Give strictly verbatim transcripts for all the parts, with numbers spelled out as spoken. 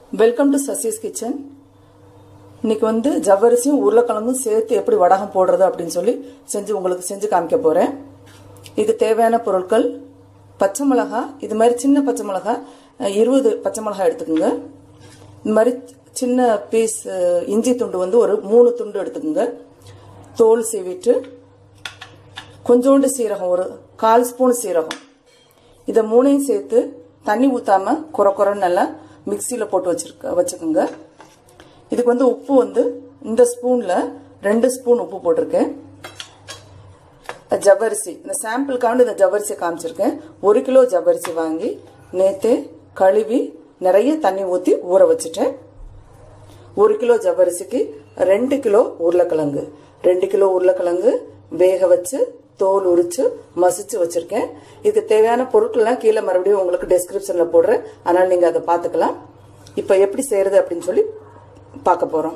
Welcome to Sasi's kitchen. இன்னைக்கு வந்து ஜவ்வரிசியும் உருளைக்கிழங்கும் சேர்த்து எப்படி வடகம் போடுறது அப்படின்னு சொல்லி செஞ்சு உங்களுக்கு செஞ்சு காமிக்க போறேன். இதுக்கு தேவையான பொருட்கள் பச்சை மிளகாய், இது மாதிரி சின்ன பச்சை மிளகாய் இருபது பச்சை மிளகாய் எடுத்துக்கோங்க. இந்த மாதிரி சின்ன பீஸ் இஞ்சி துண்டு வந்து ஒரு மூணு துண்டு எடுத்துக்கோங்க. தோல் சீவிட்டு கொஞ்சோண்டு சீரகம், ஒரு கால் ஸ்பூன் சீரகம், இதை மூணையும் சேர்த்து தண்ணி ஊத்தாம குறை குறைன்னு நல்லா மிக்சியில போட்டு வச்சிருக்க வச்சுக்கோங்க. இதுக்கு வந்து உப்பு வந்து இந்த ஸ்பூன்ல ரெண்டு ஸ்பூன் உப்பு போட்டிருக்கேன். ஜவ்வரிசி, இந்த சாம்பிளுக்காண்டு இந்த ஜவ்வரிசி காமிச்சிருக்கேன். ஒரு கிலோ ஜவ்வரிசி வாங்கி நேத்தே கழுவி நிறைய தண்ணி ஊற்றி ஊற வச்சுட்டேன். ஒரு கிலோ ஜவ்வரிசிக்கு ரெண்டு கிலோ உருளைக்கிழங்கு, ரெண்டு கிலோ உருளைக்கிழங்கு வேக வச்சு தோல் உரிச்சு மசிச்சு வச்சிருக்கேன். இதுக்கு தேவையான பொருட்கள்லாம் கீழே மறுபடியும் உங்களுக்கு டெஸ்கிரிப்ஷன்ல போடுறேன், அதனால நீங்க அதை பார்த்துக்கலாம். இப்ப எப்படி செய்யறது அப்படின்னு சொல்லி பார்க்க போறோம்.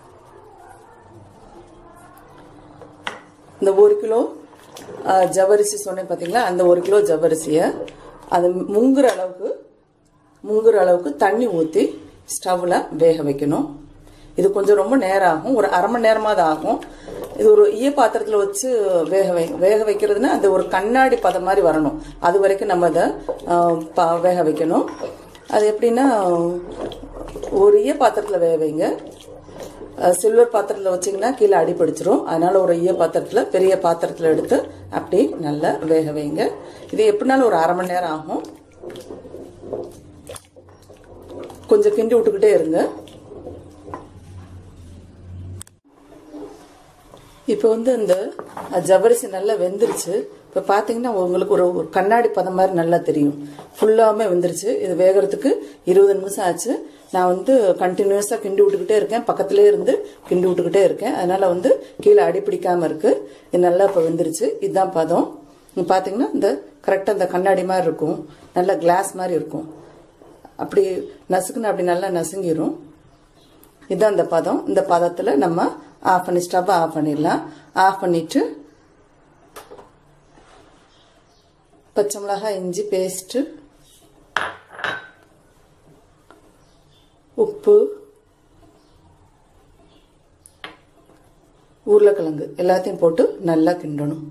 இந்த ஒரு கிலோ ஜவ்வரிசி சொன்னேன் பாத்தீங்களா, அந்த ஒரு கிலோ ஜவ்வரிசிய அது முங்குற அளவுக்கு முங்குற அளவுக்கு தண்ணி ஊத்தி ஸ்டவ்ல வேக வைக்கணும். இது கொஞ்சம் ரொம்ப நேரம் ஆகும், ஒரு அரை மணி நேரமா தான் ஆகும். இது ஒரு ஈய பாத்திரத்துல வச்சு வேக வை வேக வைக்கிறதுனா அந்த ஒரு கண்ணாடி பதம் மாதிரி வரணும். அது வரைக்கும் நம்ம அதை வேக வைக்கணும். அது எப்படின்னா, ஒரு ஈய பாத்திரத்துல வேக வைங்க. சில்வர் பாத்திரத்துல வச்சிங்கன்னா கீழே அடி பிடிச்சிரும். அதனால ஒரு ஈய பாத்திரத்துல, பெரிய பாத்திரத்துல எடுத்து அப்படி நல்லா வேக வைங்க. இது எப்படினாலும் ஒரு அரை மணி நேரம் ஆகும். கொஞ்சம் கிண்டி விட்டுக்கிட்டே இருங்க. இப்போ வந்து இந்த ஜவ்வரிசி நல்லா வெந்துருச்சு. இப்போ பார்த்தீங்கன்னா உங்களுக்கு ஒரு ஒரு கண்ணாடி பதம் மாதிரி நல்லா தெரியும். ஃபுல்லாமே வெந்துருச்சு. இது வேகிறதுக்கு இருபது நிமிஷம் ஆச்சு. நான் வந்து கண்டினியூஸாக கிண்டி விட்டுக்கிட்டே இருக்கேன், பக்கத்திலே இருந்து கிண்டி விட்டுக்கிட்டே இருக்கேன். அதனால வந்து கீழே அடி பிடிக்காம இருக்கு. இது நல்லா இப்போ வெந்துருச்சு. இதுதான் பதம். பார்த்தீங்கன்னா இந்த கரெக்டாக இந்த கண்ணாடி மாதிரி இருக்கும், நல்லா கிளாஸ் மாதிரி இருக்கும். அப்படி நசுக்குன்னு அப்படி நல்லா நசுங்கிரும். இதுதான் இந்த பதம். இந்த பதத்துல நம்ம ஆஃப் பண்ணி ஸ்டவ் ஆஃப் பண்ணிடலாம். ஆஃப் பண்ணிட்டு பச்சை மிளகாய், இஞ்சி பேஸ்ட், உப்பு, உருளைக்கிழங்கு எல்லாத்தையும் போட்டு நல்லா கிண்டணும்.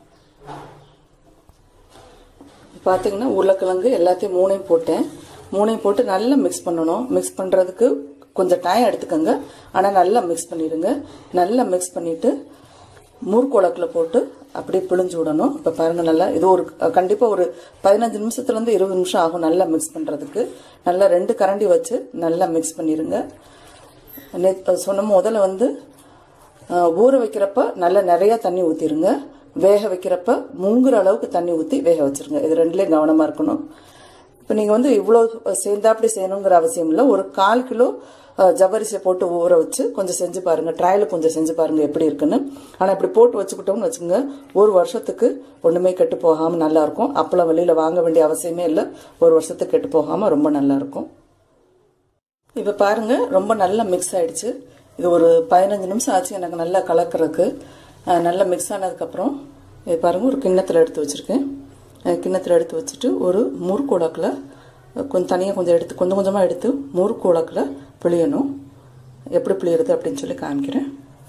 பாத்தீங்கன்னா உருளைக்கிழங்கு எல்லாத்தையும் மூணையும் போட்டேன். மூணையும் போட்டு நல்லா மிக்ஸ் பண்ணணும். மிக்ஸ் பண்றதுக்கு கொஞ்சம் டைம் எடுத்துக்கோங்க, ஆனால் நல்லா மிக்ஸ் பண்ணிடுங்க. நல்லா மிக்ஸ் பண்ணிட்டு மூர்க்குழக்குல போட்டு அப்படியே பிழிஞ்சு விடணும். இப்போ பாருங்க, நல்லா இது ஒரு கண்டிப்பாக ஒரு பதினஞ்சு நிமிஷத்துலேருந்து இருபது நிமிஷம் ஆகும் நல்லா மிக்ஸ் பண்ணுறதுக்கு. நல்லா ரெண்டு கரண்டி வச்சு நல்லா மிக்ஸ் பண்ணிடுங்க. சொன்ன முதல்ல வந்து ஊற வைக்கிறப்ப நல்லா நிறையா தண்ணி ஊற்றிடுங்க. வேக வைக்கிறப்ப முங்குற அளவுக்கு தண்ணி ஊற்றி வேக வச்சிருங்க. இது ரெண்டுலேயும் கவனமாக இருக்கணும். இப்போ நீங்கள் வந்து இவ்வளோ சேர்ந்தாப்படி செய்யணுங்கிற அவசியம் இல்லை. ஒரு கால் கிலோ ஜவ்வரிசியை போட்டு ஊற வச்சு கொஞ்சம் செஞ்சு பாருங்க. ட்ரையல் கொஞ்சம் செஞ்சு பாருங்க எப்படி இருக்குன்னு. ஆனால் இப்படி போட்டு வச்சுக்கிட்டோம்னு வச்சுக்கோங்க, ஒரு வருஷத்துக்கு ஒன்றுமே கெட்டு போகாமல் நல்லா இருக்கும். அப்பளம் வெளியில் வாங்க வேண்டிய அவசியமே இல்லை. ஒரு வருஷத்துக்கு கெட்டு போகாமல் ரொம்ப நல்லா இருக்கும். இப்போ பாருங்க, ரொம்ப நல்லா மிக்ஸ் ஆயிடுச்சு. இது ஒரு பதினஞ்சு நிமிஷம் ஆச்சு எனக்கு நல்லா கலக்கிறதுக்கு. நல்லா மிக்ஸ் ஆனதுக்கப்புறம் இது பாருங்க, ஒரு கிண்ணத்தில் எடுத்து வச்சிருக்கேன். கிண்ணத்தில் எடுத்து வச்சுட்டு ஒரு முறுக்குழக்கில் கொஞ்சம் தனியாக கொஞ்சம் எடுத்து கொஞ்சம் கொஞ்சமாக எடுத்து முறுக்குழக்கில் பிழியணும். எப்படி பிழியறது அப்படின்னு சொல்லி காமிக்கிறேன்.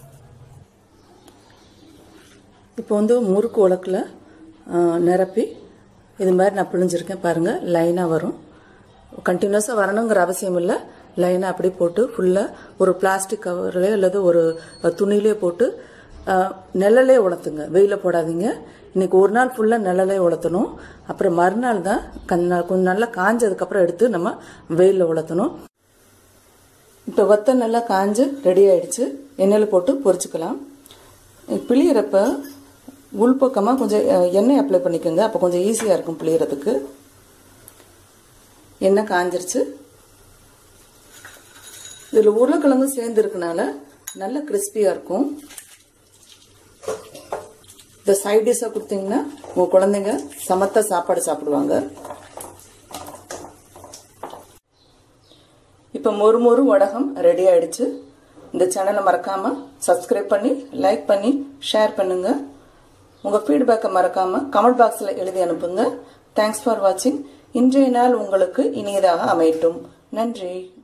இப்போ வந்து முறுக்கு உலக்கில் நிரப்பி இது மாதிரி நான் பிழிஞ்சிருக்கேன். பாருங்கள், லைனாக வரும். கண்டினியூஸாக வரணுங்கிற அவசியம் இல்லை. லைனாக அப்படி போட்டு ஃபுல்லாக ஒரு பிளாஸ்டிக் கவர்லேயோ அல்லது ஒரு துணியிலே போட்டு நிழலே உலர்த்துங்க. வெயில போடாதீங்க. இன்னைக்கு ஒரு நாள் ஃபுல்லாக நிழலே உலர்த்தணும். அப்புறம் மறுநாள் தான் கொஞ்சம் நல்லா காஞ்சதுக்கப்புறம் எடுத்து நம்ம வெயிலில் உலர்த்தணும். இப்போ வத்த நல்லா காஞ்சு ரெடி ஆயிடுச்சு. எண்ணெயில் போட்டு பொரிச்சுக்கலாம். பிழியறப்ப உள்பக்கமாக கொஞ்சம் எண்ணெய் அப்ளை பண்ணிக்கோங்க. அப்போ கொஞ்சம் ஈஸியாக இருக்கும் பிழியறதுக்கு. எண்ணெய் காஞ்சிருச்சு. இதில் உருளைக்கிழங்கு சேர்ந்து இருக்கனால நல்ல கிறிஸ்பியாக இருக்கும். இந்த சைட் டிஷ்ஷா கொடுத்தீங்கன்னா உங்க குழந்தைங்க சமத்தா சாப்பாடு சாப்பிடுவாங்க. இப்ப மொறு மொறு வடகம் ரெடி ஆயிடுச்சு. இந்த சேனலை மறக்காம சப்ஸ்கிரைப் பண்ணி லைக் பண்ணி ஷேர் பண்ணுங்க. உங்க ஃபீட்பேக்கை மறக்காம கமெண்ட் பாக்ஸ்ல எழுதி அனுப்புங்க. தேங்க்ஸ் ஃபார் வாட்சிங். இன்றைய நாள் உங்களுக்கு இனியதாக அமையட்டும். நன்றி.